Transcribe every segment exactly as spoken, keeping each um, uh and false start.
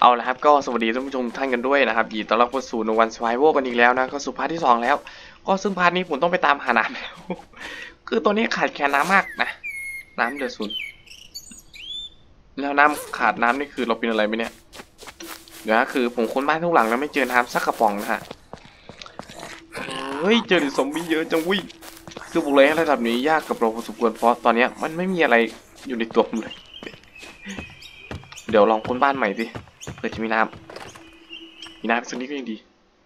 เอาละครับก็สวัสดีท่านผู้ชมท่านกันด้วยนะครับยินดีต้อนรับเข้าสู่ โน วัน Survival กันอีกแล้วนะก็สู่พาร์ทที่สองแล้วก็ซึ่งพาร์ทนี้ผมต้องไปตามหาน้ำแล้ว คือตัวนี้ขาดแคลนน้ำมากนะน้ำเดือดสุดแล้วน้ำขาดน้ำนี่คือเราเป็นอะไรไหมเนี่ยเดี๋ยวนะคือผมค้นบ้านทุกหลังแล้วไม่เจอน้ำสักกระป๋องนะฮะเฮ้ยเจอดิซอมบี้เยอะจังวิคือบอกเลยระดับนี้ยากกับเราพอสมควรเพราะตอนนี้มันไม่มีอะไรอยู่ในตัวผมเลยเดี๋ยวลองค้นบ้านใหม่สิเผื่อจะมีน้ำมีน้ำสักนิดก็ยังดี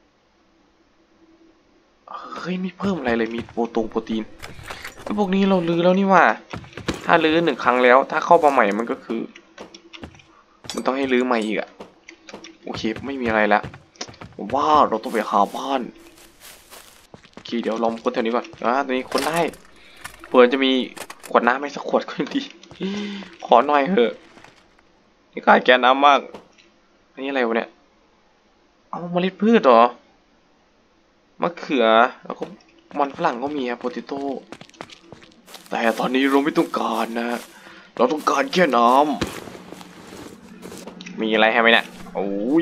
เฮ้ยไม่เพิ่มอะไรเลยมีโปรตงโปรตีนพวกนี้เราลื้อแล้วนี่ว่าถ้าลื้อหนึ่งครั้งแล้วถ้าเข้ามาใหม่มันก็คือมันต้องให้ลื้อใหม่อีกอะโอเคไม่มีอะไรแล้วผมว่าเราต้องไปหาบ้านโอเคเดี๋ยวลองค้นแถวนี้ก่อนอ่าตอนนี้ค้นได้เผื่อจะมีขวดน้ำให้สักขวดก็ยังดีขอหน่อยเถอะนี่กลายแกน้ำมากอันนี้อะไรวะเนี่ยเอาเมล็ดพืชเหรอมะเขือแล้วก็มันฝรั่งก็มีอะโปเตโต้แต่ตอนนี้เราไม่ต้องการนะเราต้องการแค่น้ำมีอะไรให้ไหมเนี่ยโอ้ย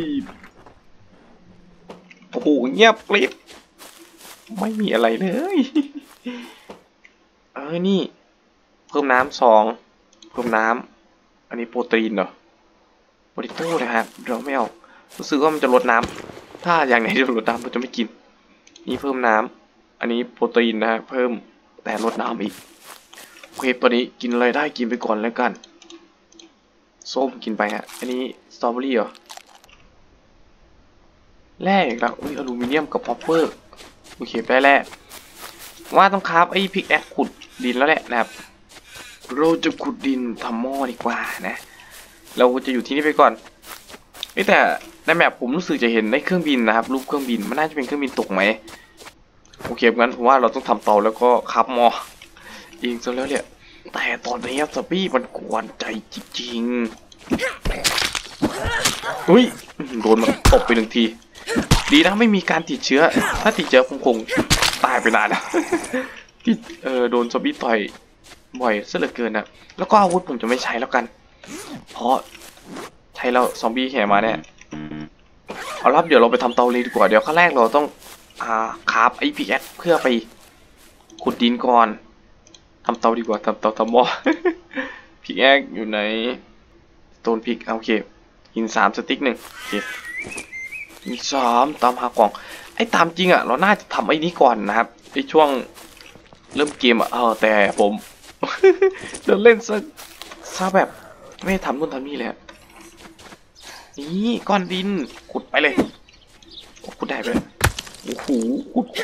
โอ้โหเงียบกริบไม่มีอะไรเลยเออนี่เพิ่มน้ำสองเพิ่มน้ำอันนี้โปรตีนเหรอโปเตโต้นะครับเราไม่เอารู้สึกว่ามันจะลดน้ำถ้าอย่างไหนจะลดน้ำเราจะไม่กินนี่เพิ่มน้ำอันนี้โปรตีนนะฮะเพิ่มแต่ลดน้ำอีกโอเคตัวนี้กินอะไรได้กินไปก่อนแล้วกันส้มกินไปฮะอันนี้สตรอเบอรี่เหรอแร่อีกแล้วอุ้ยอลูมิเนียมกับคอปเปอร์โอเคได้แร่ว่าต้องคราฟไอ้พิกแอคขุดดินแล้วแหละนะครับเราจะขุดดินทำหม้อดีกว่านะเราจะอยู่ที่นี่ไปก่อนแต่ในแมปผมรู้สึกจะเห็นได้เครื่องบินนะครับรูปเครื่องบินมันน่าจะเป็นเครื่องบินตกไหมโอเคงั้นผมว่าเราต้องทำเตาแล้วก็คับหม้อเองซะแล้วเนี่ยแต่ตอนนี้ซอมบี้มันกวนใจจริงๆอุ้ยโดนมันตบไปหนึ่งทีดีนะไม่มีการติดเชื้อถ้าติดเชื้อคงคงตายไปนานแล้วที่เออโดนซอมบี้ต่อยบ่อยซะเหลือเกินนะแล้วก็อาวุธผมจะไม่ใช้แล้วกันเพราะใช้แล้วซอมบี้แห่มาเนี่ยเอาล่ะเดี๋ยวเราไปทำเตาเลยดีกว่าเดี๋ยวขั้นแรกเราต้องอ่าคราฟไอพีแอคเพื่อไปขุดดินก่อนทำเตาดีกว่าทำเตาทำหม้อพิกแอคอยู่ในโตนพิกโอเคหินสามสติ๊กหนึ่งโอเคหินสามตามหากล่องไอ้ตามจริงอ่ะเราน่าจะทำไอ้นี้ก่อนนะครับไอ้ช่วงเริ่มเกมอ่ะเออแต่ผมเดินเล่นซะซะแบบไม่ทำนู่นทำนี่เลยนี่ก้อนดินขุดไปเลยขุดได้เลยโอ้โหขุด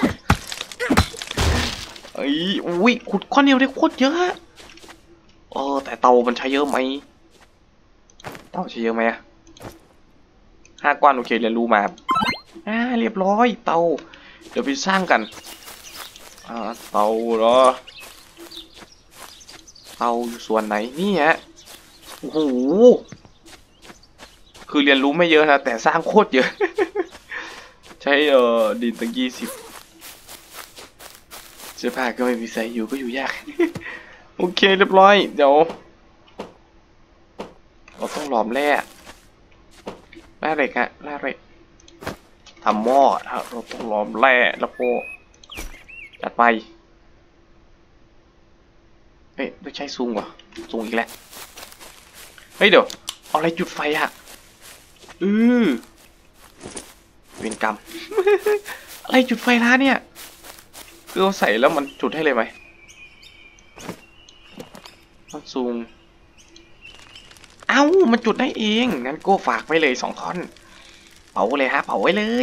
ไอ้อุ้ยขุดก้อนเดียวได้โคตรเยอะเออแต่เตามันใช้เยอะไหมเตาใช้เยอะไหมอะห้าก้อนโอเคเรียนรู้มาอ่าเรียบร้อยเตาเดี๋ยวไปสร้างกันอ่าเตาเหรอเตาอยู่ส่วนไหนนี่ฮะโอ้โหคือเรียนรู้ไม่เยอะนะแต่สร้างโคตรเยอะ ใช้เอ่อดินตั้งยี่สิบเสื้อผ้าก็ไม่มีใส่อยู่ก็อยู่ยาก โอเคเรียบร้อยเดี๋ยวเราต้องหลอมแร่แร่เหล็กฮะแร่เหล็กทำหม้อเราต้องหลอมแร่แล้วก็จัดไปเฮ้ยต้องใช้ซูงว่ะซูงอีกแล้วเฮ้ยเดี๋ยวเอาอะไรจุดไฟอะอือเวรกรรม อะไรจุดไฟร้านเนี่ยคือเอาใส่แล้วมันจุดให้เลยไหมต้องซูงเอ้ามันจุดได้เองงั้นก็ฝากไว้เลยสองท่อนเผาเลยฮะเผาไว้เลย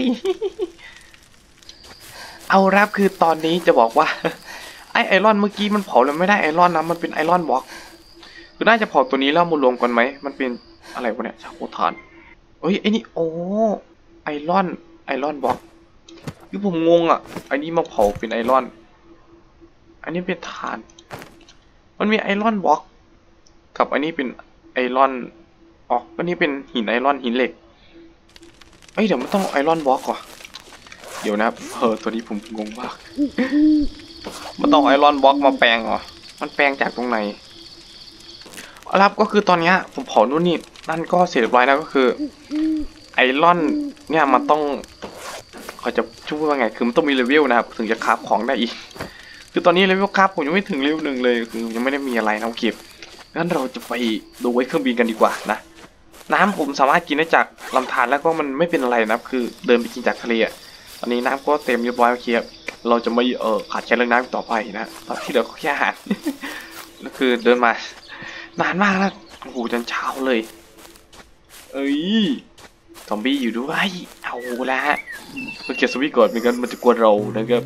เอาครับคือตอนนี้จะบอกว่าไอไอรอนเมื่อกี้มันเผาแล้วไม่ได้ไอรอนนะมันเป็นไอรอนบล็อกคือน่าจะเผาตัวนี้แล้วมารวมกันไหมมันเป็นอะไรวะเนี่ยชาโคทานเฮ้ยไอนี่โอ้ไอรอนไอรอนบล็อกคือผมงงอ่ะไอนี้มาเผาเป็นไอรอนอันนี้เป็นฐานมันมีไอรอนบล็อกกับอันนี้เป็นไอรอนออกอันนี้เป็นหินไอรอนหินเหล็กเอ้ยเดี๋ยวมันต้องไอรอนบล็อกว่ะเดี๋ยวนะครับเออตัวนี้ผมงงมากมันต้องไอรอนบล็อกมาแปลงเหรอมันแปลงจากตรงไหนเอาละก็คือตอนนี้ผมเผานู่นนี่นั่นก็เสร็จเรียบร้อยแล้วก็คือรอนเนี่ยมันต้องเขาจะช่วยว่าไงคือมันต้องมีเลเวลนะครับถึงจะคราฟของได้อีกคือตอนนี้เลเวลคราฟผมยังไม่ถึงเลเวลหนึ่งเลยคือยังไม่ได้มีอะไรนะเก็บงั้นเราจะไปดูไว้เครื่องบินกันดีกว่านะน้ำผมสามารถกินได้จากลำธารแล้วก็มันไม่เป็นอะไรนะครับคือเดินไปกินจากทะเลตอนนี้น้ำก็เต็มเรียบร้อยโอเคครับเราจะไม่เออขาดแคลนเรื่องน้ำต่อไปนะตอนที่เราแค่อาหารก็คือเดินมานานมากแล้วโอ้โหจนเช้าเลยเอ้ยซอมบี้อยู่ด้วยเอาละฮะเราเก็บซอมบี้ก่อนไม่งั้นมันจะกวนเรานะครับ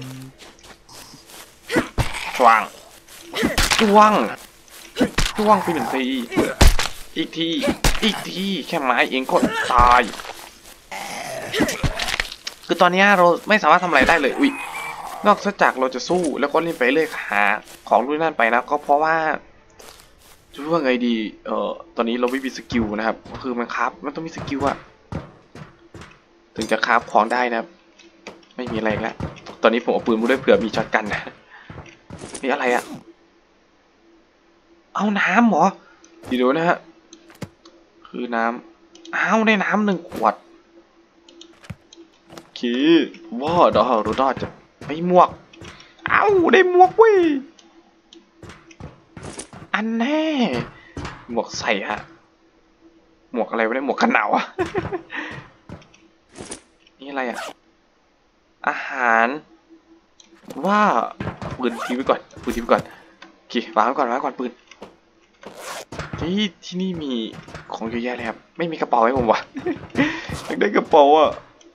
จ้วงจ้วงจ้วงไปหนึ่งทีอีกทีอีกทีแค่ไม้เองก็ตายคือตอนนี้เราไม่สามารถทำอะไรได้เลยอุ้ยนอกจากเราจะสู้แล้วก็เล่นไปเรื่อยหาของนู่นนั่นไปนะก็เพราะว่าจะว่าไงดีเอ่อตอนนี้เราไม่มีสกิลนะครับก็คือมันครับมันต้องมีสกิลอะถึงจะคราฟของได้นะครับไม่มีอะไรแล้วตอนนี้ผมเอาปืนมาด้วยเผื่อมีช็อตกันนะนี่อะไรอะเอาน้ำเหรอดีดูนะฮะคือน้ำอ้าวได้น้ำหนึ่งขวดโอเคว่าเดี๋ยวเราได้จะไม่หมวกอ้าวได้หมวกเว้ยอันแน่หมวกใส่ฮะหมวกอะไรวะเนี่ยหมวกกันหนาวอะนี่อะไรอะอาหารว่าปืนทิ้งไว้ก่อนปืนทิ้งไว้ก่อนโอเควางไว้ก่อนวางไว้ก่อนปืนที่ที่นี่มีของเยอะแยะเลยครับไม่มีกระเป๋าให้ผมวะ อยากได้กระเป๋าอ่ะ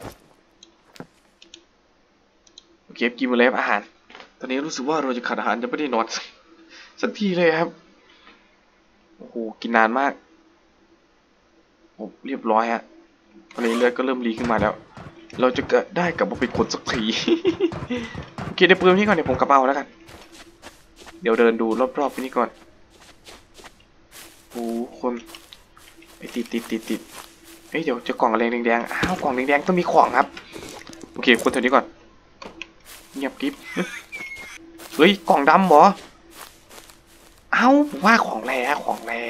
โอเคกินมาแล้วอาหารตอนนี้รู้สึกว่าเราจะขาดอาหารจะไม่ได้นอนสักทีเลยครับโอ้โหกินนานมากโอ้เรียบร้อยฮะตอนนี้เลือดก็เริ่มรีขึ้นมาแล้วเราจะเกิดได้กลับมาเป็นคนสักที โอเคเดี๋ยวปืนที่ก่อนเดี๋ยวผมกลับเอาแล้วกันเดี๋ยวเดินดูรอบๆไปนี่ก่อนโอ้คนไอติดติดติดติดเฮ้ยเดี๋ยวจะกล่องอะไรแดงๆอ้าวกล่องแดงๆต้องมีของครับโอเคคนแถวนี้ก่อนเงียบกิ๊บเฮ้ยกล่องดำเหรอเอ้าว่าของแร่ของแร่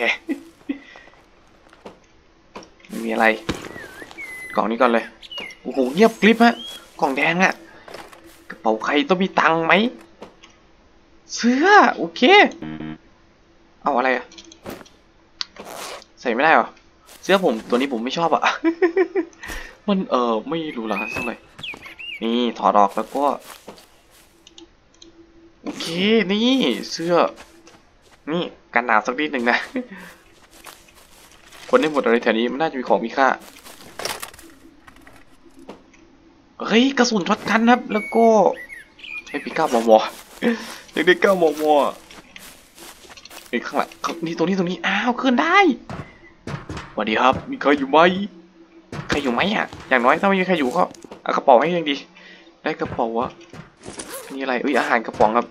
ไม่มีอะไรกล่องนี้ก่อนเลยโอ้โหเงียบกริบฮะกล่องแดงอะกระเป๋าใครต้องมีตังค์ไหมเสื้อโอเคเอาอะไรอะใส่ไม่ได้หรอเสื้อผมตัวนี้ผมไม่ชอบอะ มันเออไม่รู้หรอสักเลยนี่ถอดออกแล้วก็โอเคนี่เสื้อนี่กันหนาวสักนิดหนึ่งนะ คนได้หมดอะไรแถวนี้มันน่าจะมีของมีค่าเฮ้ยกระสุนช็อตกันครับแล้วก็ใช้ปีก้ามอมอเด็กๆเก้ามอมอไอ้ข้างหลังนี่ตรงนี้ตรงนี้อ้าวขึ้นได้สวัสดีครับมีใครอยู่ไหมใครอยู่ไหมอ่ะอย่างน้อยถ้าไม่มีใครอยู่ก็เอากระเป๋าให้ยังดีได้กระเป๋าวะนี่อะไรเอ้ยอาหารกระป๋องครับ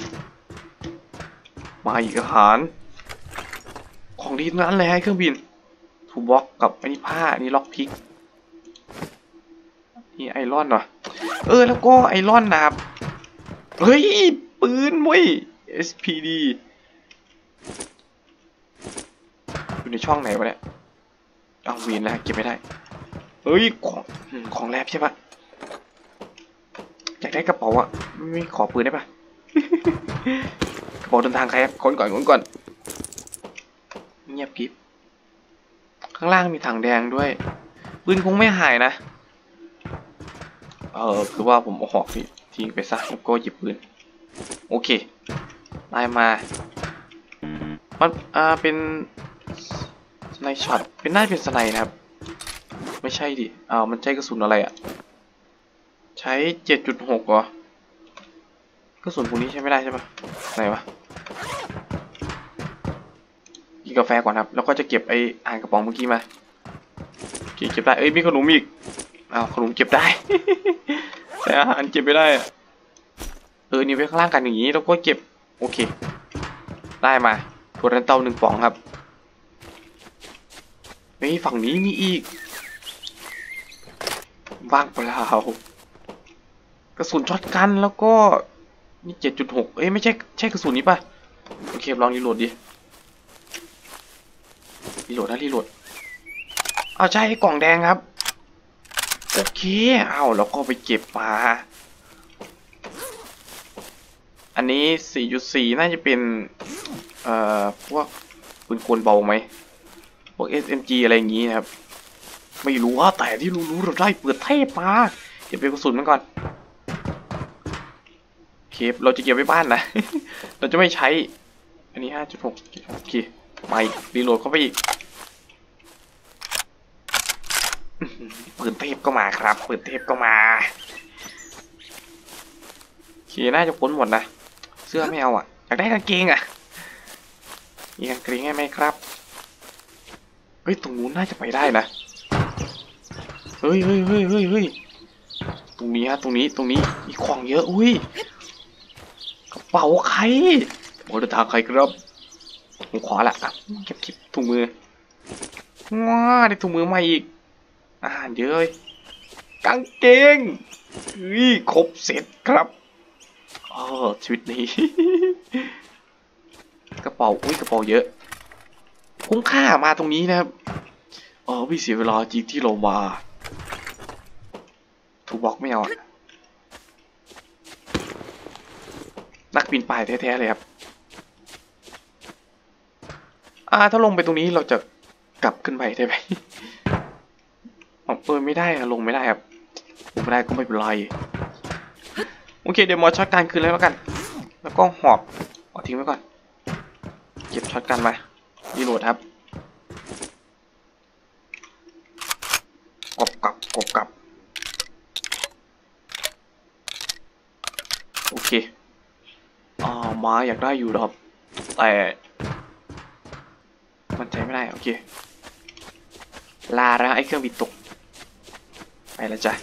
มาอีกอาหารของดีนั้นเลยให้เครื่องบินทูบ็อกกับอันนี้ผ้าอันนี้ล็อกพิกนี่ไอรอนเหรอเออแล้วก็ไอรอนนะครับเฮ้ยปืนเว้ย เอส พี ดี อยู่ในช่องไหนวะเนี่ยเอาวีนแล้วเก็บไม่ได้เฮ้ยของของแลบใช่ปะอยากได้กระเป๋าอ่ะไม่ขอปืนได้ปะ กระเป๋าเดินทางใครครับคนก่อนคนก่อนเงียบกิ๊บข้างล่างมีถังแดงด้วยปืนคงไม่หายนะเออคือว่าผมเอาหอกนี่ทิ้งไปซะแล้วก็หยิบปืนโอเคได้มามันอ่าเป็นสไนช็อตเป็นน่าจะเป็นสไนนะครับไม่ใช่ดิอ้าวมันใช้กระสุนอะไรอ่ะใช้ เจ็ดจุดหก เหรอกระสุนพวกนี้ใช้ไม่ได้ใช่ปะไหนวะกินกาแฟก่อนครับแล้วก็จะเก็บไออ่านกระป๋องเมื่อกี้มาเก็บเก็บได้เอ้ยมีขนมอีกอ้าวขนมเก็บได้ แต่อาหารเก็บไม่ได้เออนี่ไว้ข้างล่างกันอย่างนี้แล้วก็เก็บโอเคได้มาถั่วรันเตาหนึ่งป๋องครับเฮ้ยฝั่งนี้มีอีกว่างเปล่ากระสุนช็อตกันแล้วก็นี่ เจ็ดจุดหก เอ้ยไม่ใช่ใช่กระสุนนี้ป่ะโอเคลองรีโหลดดิรีโหลดนะรีโหลดเอาใช่กล่องแดงครับโอเคเอาแล้วก็ไปเก็บมาอันนี้ สี่จุดสี่ น่าจะเป็นเอ่อพวกปืนกลเบาไหมพวก เอส เอ็ม จี อะไรอย่างงี้นะครับไม่รู้ว่าแต่ที่รู้ๆเราได้เปิดเทพมาเก็บไปกระสุนมันก่อนเคปเราจะเก็บไว้บ้านนะ เราจะไม่ใช้อันนี้ ห้าจุดหก โอเคไม่รีโหลดเข้าไปอีกปืนเทพก็มาครับปืนเทพก็มาโอเคน่าจะพ้นหมดนะเสื้อไม่เอาอ่ะอยากได้กางเกงอ่ะมีกางเกงให้ไหมครับเฮ้ยตรงนู้นน่าจะไปได้นะเฮ้ยเฮ้ยเฮ้ยเฮ้ยเฮ้ยตรงนี้ฮะตรงนี้ตรงนี้มีของเยอะอุ้ยกระเป๋าใครโอ้เดินทางใครครับผมขอละอ่ะเก็บเก็บถุงมือว้าได้ถุงมือใหม่อีกอาหารเยอะกางเกงอุ้ยครบเสร็จครับอ๋อชีวิตนี้ กระเป๋าอุ้ยกระเป๋าเยอะคุ้มค่ามาตรงนี้นะครับอ๋อไม่เสียเวลาจริงที่เรามาถูกบล็อกไม่เอาอะนักบินป่ายแท้ๆเลยครับอ่าถ้าลงไปตรงนี้เราจะกลับขึ้นไปได้ไหมผมเปิดไม่ได้อะลงไม่ได้ครับลงไม่ได้ก็ไม่เป็นไรโอเคเดี๋ยวมอช็อตการคืนเลยแล้วกันแล้วก็หอบเอาทิ้งไว้ก่อนเก็บช็อตกันมารีโหลดครับกบกับกบกับโอเคอ่ามาอยากได้อยู่ครับแต่มันใจไม่ได้โอเคลาแล้วไอ้เครื่องบินตกไปแล้วจ้ะ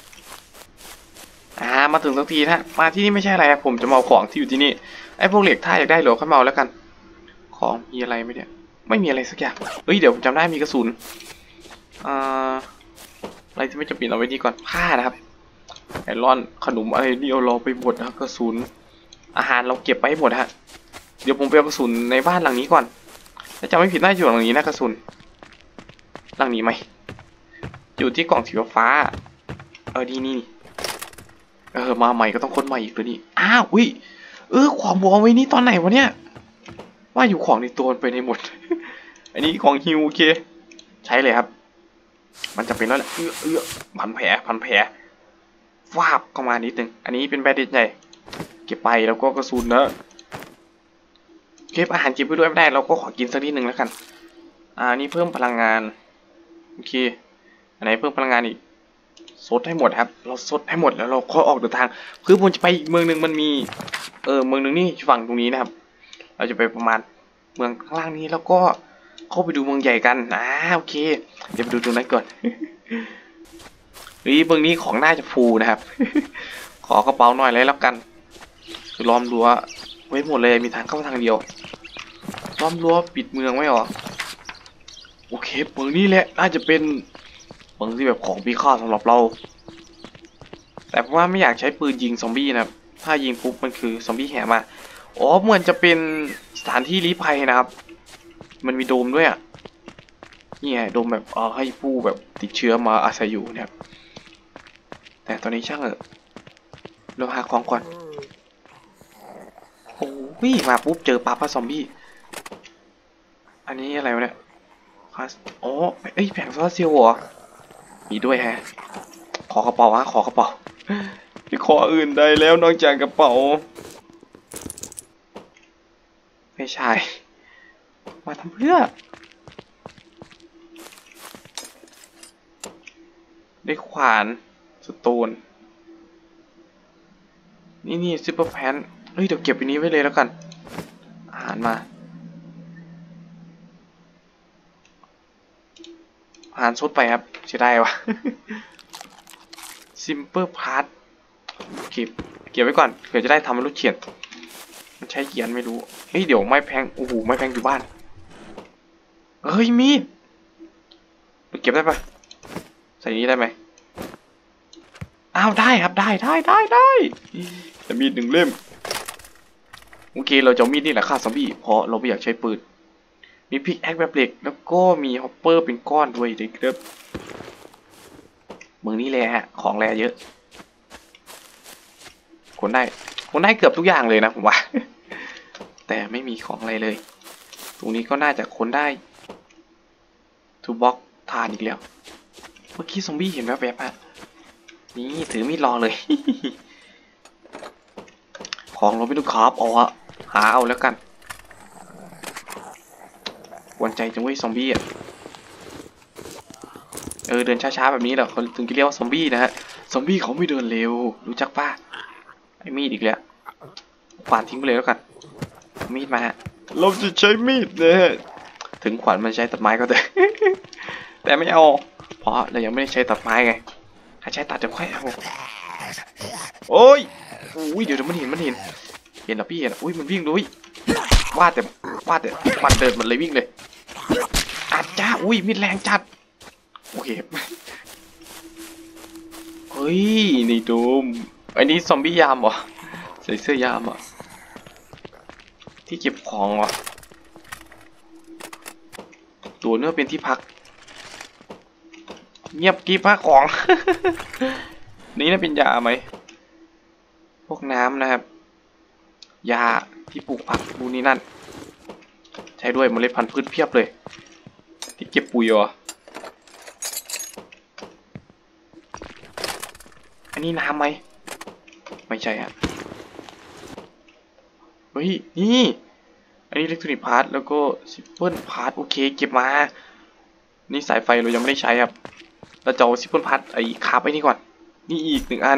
อ่ามาถึงสักทีนะมาที่นี่ไม่ใช่อะไรผมจะมาเอาของที่อยู่ที่นี่ไอ้พวกเหล็กถ้าอยากได้เหลือค่อยมาเอาแล้วกันของมีอะไรไหมเนี่ยไม่มีอะไรสักอย่างเฮ้ยเดี๋ยวผมจำได้มีกระสุนอ่าอะไรที่ไม่จำเป็นเอาไว้นี่ก่อนผ้านะครับไอรอนขนมอะไรนี่เอาเราไปหมดนะกระสุนอาหารเราเก็บไปให้หมดฮะเดี๋ยวผมไปเอากระสุนในบ้านหลังนี้ก่อนถ้าจำไม่ผิดน่าจะอยู่หลังนี้นะกระสุนหลังนี้ไหมอยู่ที่กล่องสีฟ้าเออดีนี่เออมาใหม่ก็ต้องค้นใหม่อีกตัวนี้อ้าวอุ้ยเออความวอลไว้นี่ตอนไหนวะเนี่ยว่าอยู่ของในตัวไปในหมด อันนี้ของฮิวโอเคใช้เลยครับมันจะเป็นแล้วแหละเอื้อเอื้อพันแผลพันแผลฟาบเข้ามานิดนึงอันนี้เป็นแบตเด็ดใหญ่เก็บไปแล้วก็กระสุนนะเก็บอาหารเก็บไปด้วยไม่ได้เราก็ขอกินสักนิดนึงแล้วกันอ่านี่เพิ่มพลังงานโอเคอันไหนเพิ่มพลังงานอีกซดให้หมดครับเราซดให้หมดแล้วเราค่อยออกเดินทางคือผมจะไปอีกเมืองหนึ่งมันมีเออเมืองหนึ่งนี่ฝั่งตรงนี้นะครับเราจะไปประมาณเมืองข้างล่างนี้แล้วก็เข้าไปดูเมืองใหญ่กันอ่าโอเคเดี๋ยวไปดูตรงนั้นก่อนเฮ้ยเมืองนี้ของน่าจะฟูนะครับ ขอกระเป๋าหน่อยเลยแล้วกันคือล้อมรั้วไว้หมดเลยมีทางเข้าทางเดียวล้อมรั้วปิดเมืองไว้หรอโอเคเมืองนี้แหละน่าจะเป็นเมืองที่แบบของมีค่าสำหรับเราแต่เพราะว่าไม่อยากใช้ปืนยิงซอมบี้นะครับถ้ายิงปุ๊บมันคือซอมบี้แห่มาอ๋อเหมือนจะเป็นสถานที่ลี้ภัยนะครับมันมีโดมด้วยอ่ะนี่ไงโดมแบบเออให้ผู้แบบติดเชื้อมาอาศัยอยู่นะครับแต่ตอนนี้ช่างเออเราหาของก่อนโอ้ยมาปุ๊บเจอปลาพัซซอมบี้อันนี้อะไรวะเนี่ยพัสอ๋อเอ้ยแผงโซลาร์เซลล์เหรอมีด้วยฮะขอกระเป๋าฮะขอกระเป๋าไม่ขออื่นใดแล้วนอกจากกระเป๋าไม่ใช่มาทำเพื่อได้ขวานสโตนนี่นี่ซุปเปอร์แพนเฮ้ยเดี๋ยวเก็บอันนี้ไว้เลยแล้วกันอาหารมาอาหารสดไปครับใช้ได้วะ ซิมเปิลพาร์ทเก็บเก็บไว้ก่อนเผื่อจะได้ทำเป็นรถเขียนมันใช้เขียนไม่รู้เฮ้ยเดี๋ยวไม้แพงโอ้โหไม้แพงอยู่บ้านเฮ้ยมีดเก็บได้ปะใส่นี้ได้ไหมอ้าวได้ครับได้ได้ได้ได้แต่มีดหนึ่งเล่มโอเคเราจะมีดนี่แหละฆ่าซอมบี้เพราะเราไม่อยากใช้ปืนมีพิกแอคแบบเหล็กแล้วก็มีฮอปเปอร์เป็นก้อนด้วยเด็กครับเมืองนี้เลยฮะของแร่เยอะคนได้คนได้เกือบทุกอย่างเลยนะผมว่า แต่ไม่มีของอะไรเลยตรงนี้ก็น่าจะคนได้ทูบ็อกทานอีกแล้วเมื่อกี้ซอมบี้เห็นแวบๆฮะนี่ถือมีดรอเลย ของเราไม่ต้องคราฟเอาอะหาเอาแล้วกันกวนใจจังเว้ยซอมบี้อ่ะเออเดินช้าๆแบบนี้แหละเขาถึงจะเรียกว่าซอมบี้นะฮะซอมบี้เขาไม่เดินเร็วรู้จักป่ะไอ้มีดอีกแล้วขวานทิ้งไปเลยแล้วกันมีดมาฮะเราจะใช้มีดนะฮะถึงขวานมันใช้ตัดไม้ก็เถอะ แต่ไม่เอาเพราะเรายังไม่ได้ใช้ตัดไม้ไงถ้าใช้ตัดจะค่อยเอาโอ้ยอุ้ยเดี๋ยวมันเห็นมันเห็นเห็นแล้วพี่เห็นอุ้ยมันวิ่งด้วยว่าแต่ว่าแต่มันเดินมันเลยวิ่งเลยอาจจะอุ้ยมีดแรงจัดโอเคเฮ้ยนี่ดูมไอ้นี่ซอมบี้ยามเหรอใส่เสื้อยามอ่ะที่เก็บของเหรอตัวเนื้อเป็นที่พักเงียบกีบของ นี่น่าเป็นยาไหมพวกน้ำนะครับยาที่ปลูกผักดูนี่นั่นใช้ด้วยเมล็ดพันธุ์พืชเพียบเลยที่เก็บปุ๋ยเหรออันนี้น้ำไหมไม่ใช่ฮะเฮ้ยนี่อันนี้อิเล็กทรอนิกส์พาร์ทแล้วก็ซิมเปิลพาร์ทโอเคเก็บมานี่สายไฟเรายังไม่ได้ใช้ครับเราจะเอาซิมเปิลพาร์ทไอ้คาบไอ้นี่ก่อนนี่อีกหนึ่งอัน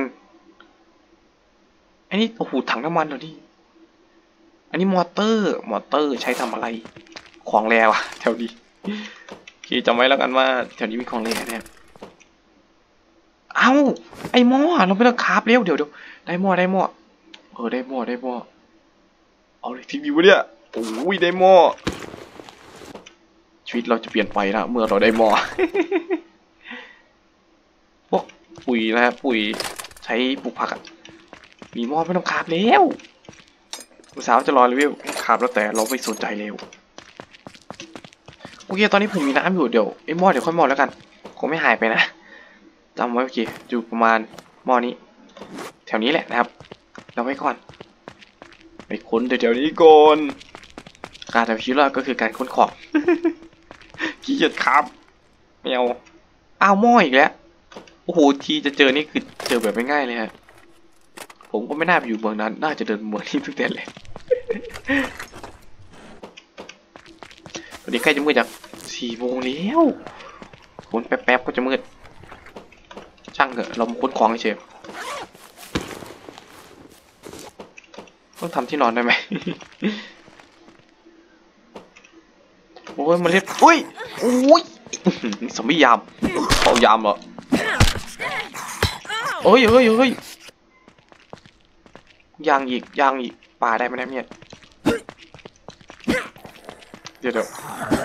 อันนี้โอ้โหถังน้ำมันเหรอนี่อันนี้มอเตอร์มอเตอร์ใช้ทำอะไรของแร่วะแถวนี้โอเคจำไว้แล้วกันว่าแถวนี้มีของแร่นะครับเอ้าไอ้หม้อเราไม่ต้องคาบเร็วเดี๋ยวเดี๋ยวได้หม้อได้หม้อเออได้หม้อได้หม้อเอาเลยทีวีวะเนี่ยโอ้ยได้หม้อชีวิตเราจะเปลี่ยนไปนะเมื่อเราได้หม้อ พวกปุ๋ยนะปุ๋ยใช้ปลูกผักอะมีหม้อไม่ต้องคาบแล้วผู้สาวจะรอรีวิวคาบแล้วแต่เราไม่สนใจเร็วโอเคตอนนี้ผมมีน้ำอยู่เดี๋ยวไอ้หม้อเดี๋ยวค่อยหม้อแล้วกันคงไม่หายไปนะจำไว้โอเคอยู่ประมาณหม้อนี้แถวนี้แหละนะครับเราไว้ก่อนไปค้นแถวๆนี้ก่อนการทำชีวิตรอดก็คือการค้นของ ขี้เกียจครับไม่เอาอ้าวหม้ออีกแล้วโอ้โหทีจะเจอนี่คือเจอแบบไม่ง่ายเลยฮะผมก็ไม่น่าไปอยู่เมืองนั้นน่าจะเดินเมืองนี้ตั้งแต่เลยวันนี้ใกล้จะมืดจากสี่โมงแล้วคนแป๊บๆก็จะมืดช่างเถอะเรามาค้นของเฉยต้องทำที่นอนได้ไหม โอ้ยมันเล็ดอุ้ยอุ้ยสมบี้ยามเอายามเหรอเฮ้ยเฮ้ยเฮ้ยยางอีกยางอีกป่าได้ไหมเนี่ยเดี๋ยวเดี๋ยว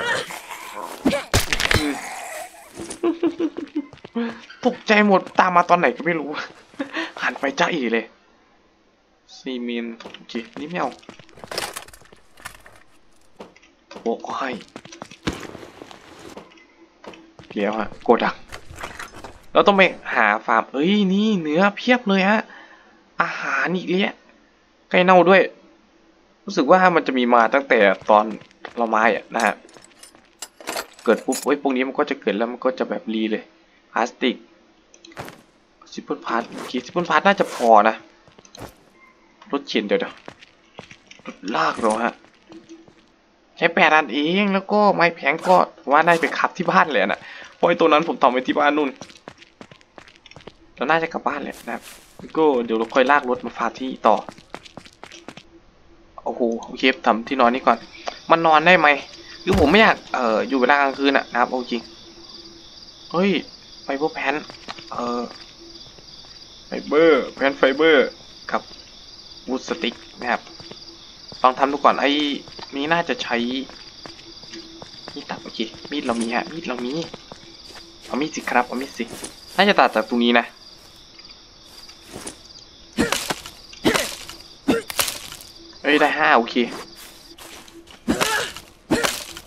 ตกใจหมดตามมาตอนไหนก็ไม่รู้หันไปจ้าอีเลยซีเมนโอเคนี่ไม่เอาโอ้ก็ให้เดี๋ยวฮะโกดังเราต้องไปหาฟาร์มเอ้ยนี่เนื้อเพียบเลยฮะอาหารอีกแล้วไก่เน่าด้วยรู้สึกว่ามันจะมีมาตั้งแต่ตอนเราไม้อะนะฮะเกิดปุ๊บไอ้พวกนี้มันก็จะเกิดแล้วมันก็จะแบบรีเลยพลาสติกซิปเปิลพาร์ทคิดซิปเปิลพาร์ทน่าจะพอนะรถเข็นเดี๋ยวเดี๋ยวรถลากเราฮะใช้แปดอันเองแล้วก็ไม้แผงก็ว่าได้ไปขับที่บ้านเลยนะเพราะไอ้ตัวนั้นผมทำไว้ที่บ้านนู่นเราน่าจะกลับบ้านแหละนะครับก็เดี๋ยวเราค่อยลากรถมาพาที่ต่อโอ้โหโอเคทำที่นอนนี่ก่อนมันนอนได้ไหมหรือผมไม่อยากเอ่ออยู่เวลากลางคืนอะนะครับโอ้จริงเฮ้ยไฟเบอร์แพนเอ่อไฟเบอร์แพนไฟเบอร์กับวูดสติ๊กนะครับลองทำดูก่อนไอ้นี้น่าจะใช้มีดตัดโอเคมีดเรามีฮะมีดเรามีเอามีดสิครับเอามีดสิน่าจะตัดจากตรงนี้นะเอ้ยได้ห้าโอเค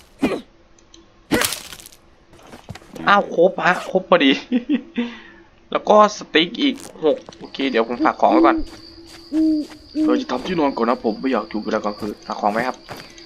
อ้าวครบฮะครบพอดีแล้วก็สติ๊กอีกหกโอเคเดี๋ยวผมฝากของไว้ก่อนเราจะทำที่นอนก่อนนะผมไม่อยากอยู่เวลากลางคืนฝากของไว้ครับ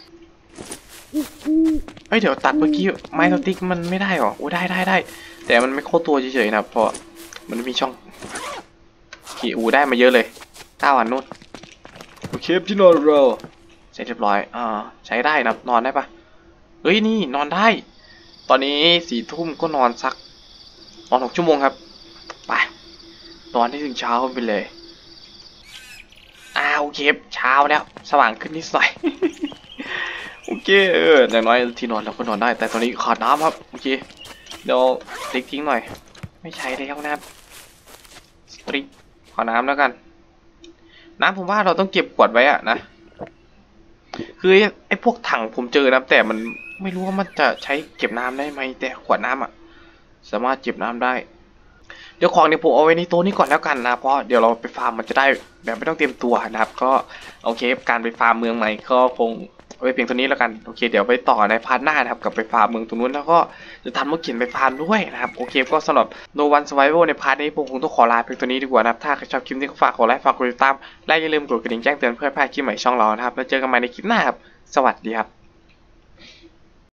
เฮ้ยเดี๋ยวตัดเมื่อกี้ไม้สติ๊กมันไม่ได้หรอโอ้ได้ได้ได้แต่มันไม่เข้าตัวเฉยๆนะเพราะมันมีช่องขี่อูได้มาเยอะเลยเก้าอันนู่นโอเคที่นอนเราเสร็จเรียบร้อยอ่าใช้ได้นะนอนได้ปะเฮ้ยนี่นอนได้ตอนนี้สี่ทุ่มก็นอนสักนอนหกชั่วโมงครับไปนอนให้ถึงเช้าไปเลยอ้าวโอเคเช้าแล้วสว่างขึ้นนิดหน่อย โอเคเอออย่างน้อยที่นอนเราก็นอนได้แต่ตอนนี้ขาดน้ำครับโอเคเดี๋ยวติ๊กทิ้งหน่อยไม่ใช้เลยครับน้ำสตริกขอน้ำแล้วกันน้ำผมว่าเราต้องเก็บขวดไว้อะนะคือไอ้พวกถังผมเจอนะแต่มันไม่รู้ว่ามันจะใช้เก็บน้ำได้ไหมแต่ขวดน้ำอะสามารถเก็บน้ำได้เดี๋ยวของเนี่ยผมเอาไว้ในโต๊ะนี้ก่อนแล้วกันนะเพราะเดี๋ยวเราไปฟาร์มมันจะได้แบบไม่ต้องเตรียมตัวนะครับก็โอเคการไปฟาร์มเมืองใหม่ก็คงเอาไว้เพียงเท่านี้แล้วกันโอเคเดี๋ยวไปต่อในพาร์ทหน้านะครับกับไปฟาร์มเมืองตรงนู้นแล้วก็จะทำเมื่อกี้ไปฟาร์มด้วยนะครับโอเคก็สำหรับ No One Survival ในพาร์ทนี้ผมคงต้องขอลาเพียงตัวนี้ดีกว่านะครับถ้าใครชอบคลิปนี้ก็ฝากกดไลค์ฝากกดติดตามและอย่าลืมกดกระดิ่งแจ้งเตือนเพื่อพลาดคลิปใหม่ช่องเรานะครับแล้วเจอกันใหม่ในคลิปหน้าครับสวัสดีครับ